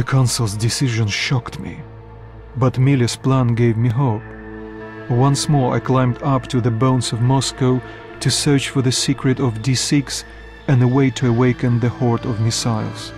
Consul's decision shocked me, but Miller's plan gave me hope. Once more I climbed up to the bones of Moscow to search for the secret of D6 and a way to awaken the horde of missiles.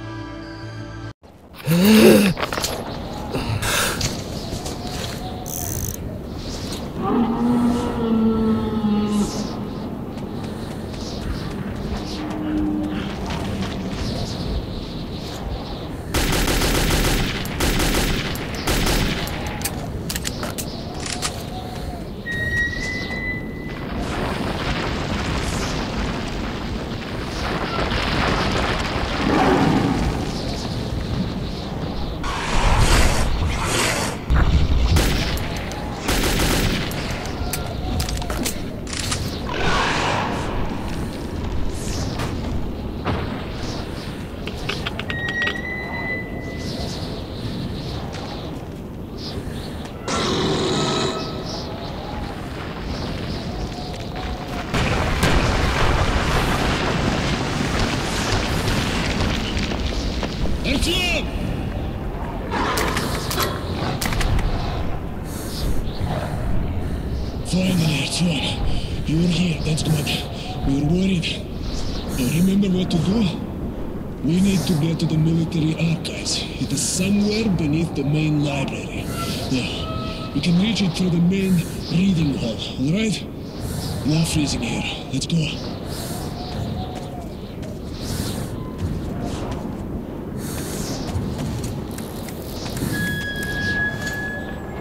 Finally, Artyom, you're here, that's good. We were worried. Now remember what to do? We need to get to the military archives. It is somewhere beneath the main library. Now, we can reach it through the main reading hall, alright? We are freezing here. Let's go.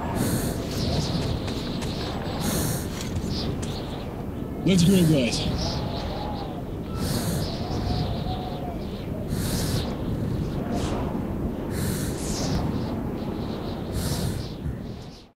Let's go, guys.